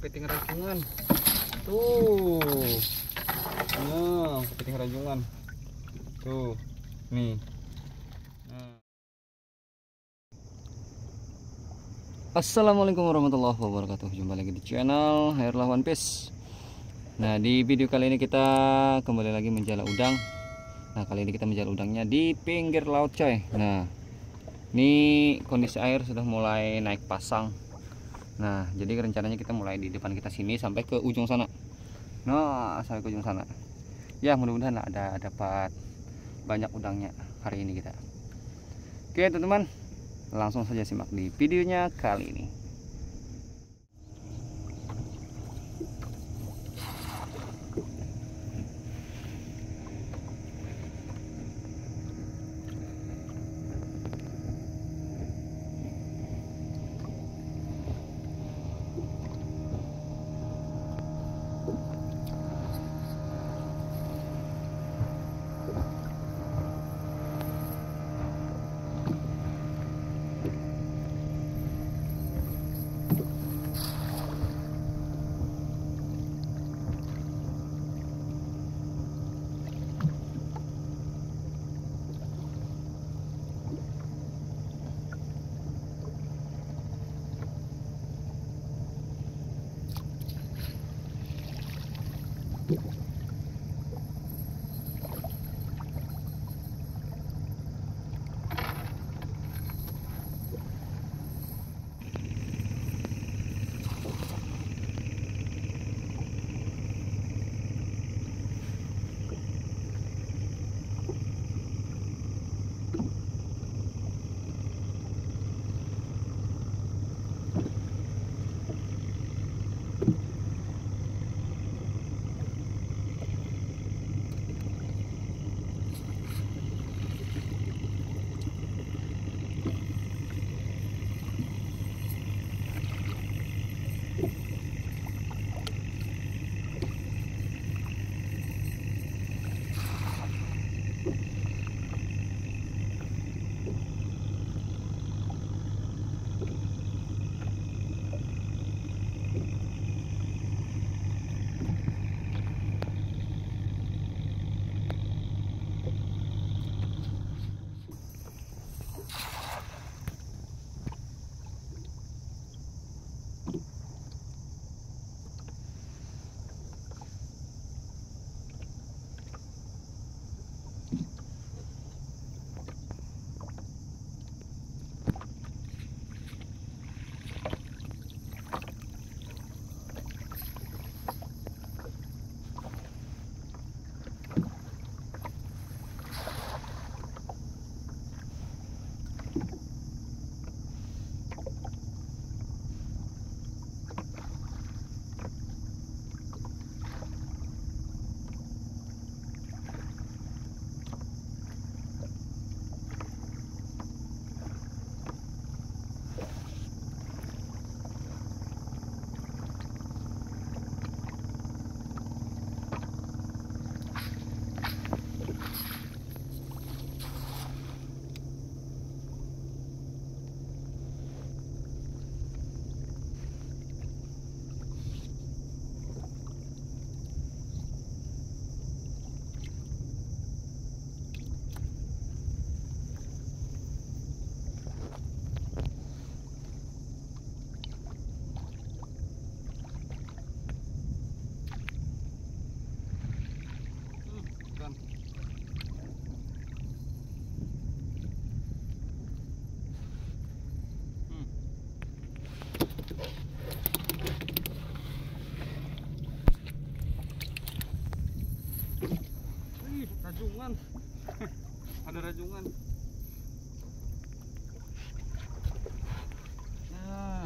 kepiting rajungan. Tuh. Nah, kepiting rajungan. Tuh. Nih. Nah. Assalamualaikum warahmatullahi wabarakatuh. Jumpa lagi di channel Hairlah One Piece. Nah, di video kali ini kita kembali lagi menjala udang. Nah, kali ini kita menjala udangnya di pinggir laut, coy. Nah, ini kondisi air sudah mulai naik pasang. Nah, jadi rencananya kita mulai di depan kita sini sampai ke ujung sana. Nah, sampai ke ujung sana. Ya, mudah-mudahan ada dapat banyak udangnya hari ini kita. Oke, teman-teman. Langsung saja simak di videonya kali ini. Rajungan. Ada rajungan. Nah,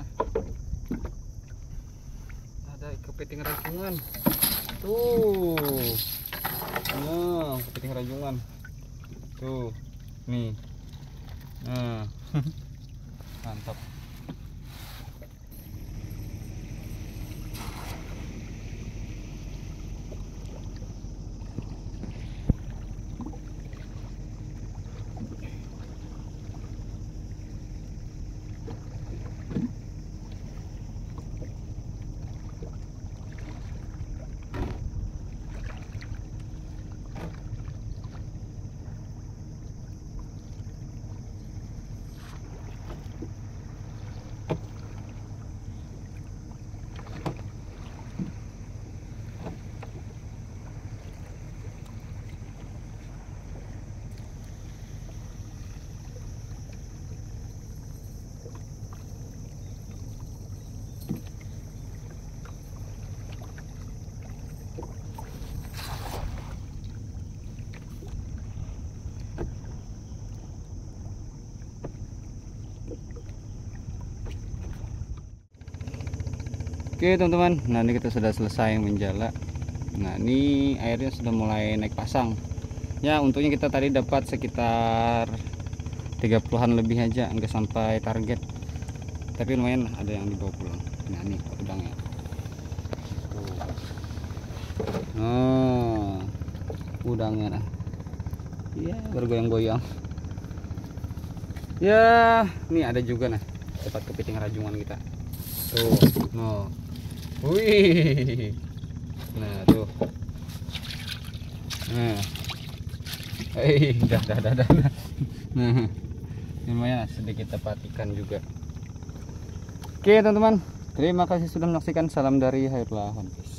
ada kepiting rajungan. Tuh. Nah, kepiting rajungan. Tuh. Nih. Nah. Mantap. Oke teman-teman, nah ini kita sudah selesai menjala. Nah ini airnya sudah mulai naik pasang ya. Untuknya kita tadi dapat sekitar 30-an lebih aja, enggak sampai target, tapi lumayan lah, ada yang dibawa pulang. Nah ini udangnya. Oh, udangnya nah ya bergoyang-goyang ya. Ini ada juga nah tempat kepiting rajungan kita tuh. No. Wih, nah tuh, nah, dah. Nah, lumayan sedikit dapat ikan juga. Oke teman-teman, terima kasih sudah menyaksikan. Salam dari Hairlah One Piece.